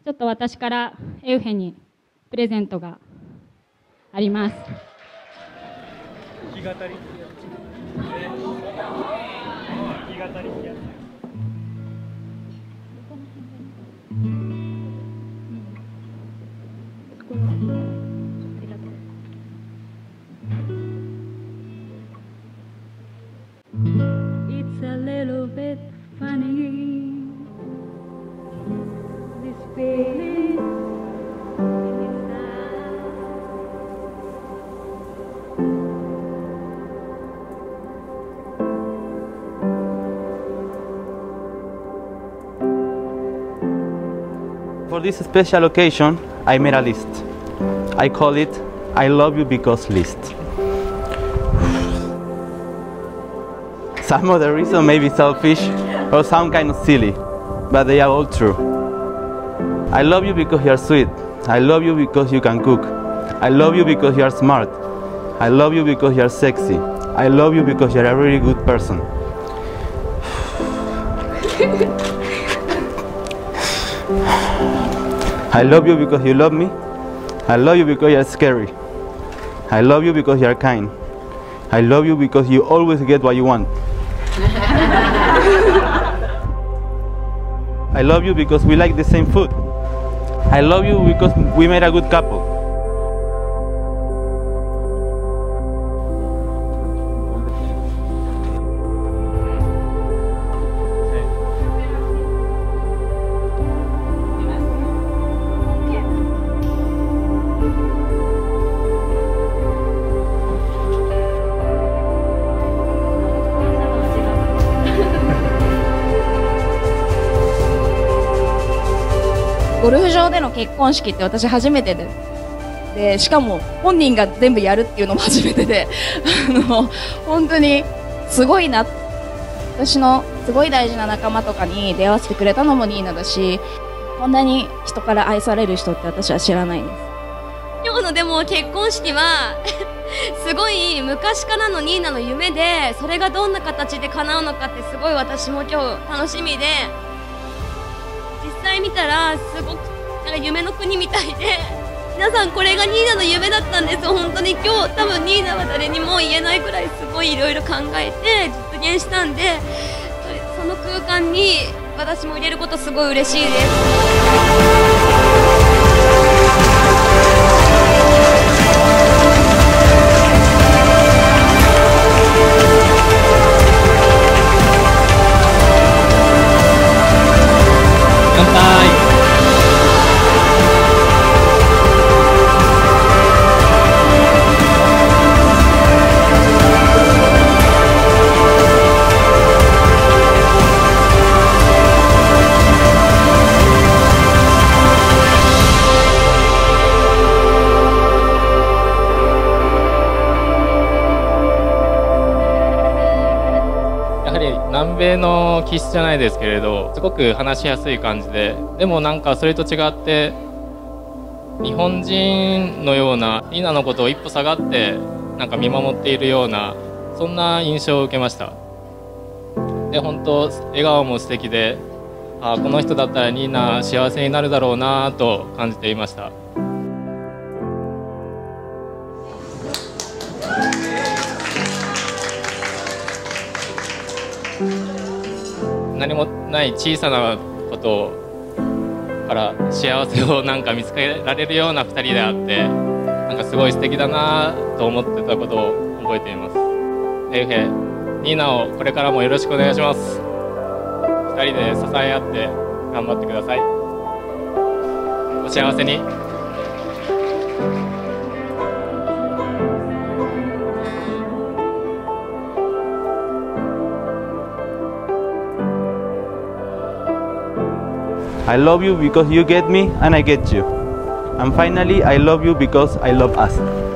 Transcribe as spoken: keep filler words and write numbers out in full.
ちょっと私からエウヘにプレゼントがあります。 弾き語り弾き語りやつ。 It's a little bit funny, this feeling inside. For this special occasion, I made a list. I call it I Love You Because list. Some of the reasons may be selfish or sound kind of silly, but they are all true. I love you because you are sweet. I love you because you can cook. I love you because you are smart. I love you because you are sexy. I love you because you are a really good person. I love you because you love me. I love you because you are scary. I love you because you are kind. I love you because you always get what you want. I love you because we like the same food. I love you because we made a good couple. 「ゴルフ場での結婚式って私初めてで、でしかも本人が全部やるっていうのも初めてであの本当にすごいな、私のすごい大事な仲間とかに出会わせてくれたのもニーナだし、こんなに人から愛される人って私は知らないんです。 今日のでも結婚式はすごい昔からのニーナの夢で、それがどんな形で叶うのかってすごい私も今日楽しみで、実際見たらすごくなんか夢の国みたいで、皆さんこれがニーナの夢だったんです。本当に今日多分ニーナは誰にも言えないくらいすごいいろいろ考えて実現したんで、その空間に私も入れることすごい嬉しいです。 南米の気質じゃないですけれど、すごく話しやすい感じで、でもなんかそれと違って日本人のようなニーナのことを一歩下がってなんか見守っているような、そんな印象を受けました。で本当笑顔も素敵で、あこの人だったらニーナ幸せになるだろうなと感じていました。何もない小さなことから幸せをなんか見つけられるようなふたりであって、なんかすごい素敵だなと思ってたことを覚えています。エウヘ、ニーナをこれからもよろしくお願いします。ふたりで支え合って頑張ってください。お幸せに。 I love you because you get me and I get you. And finally, I love you because I love us.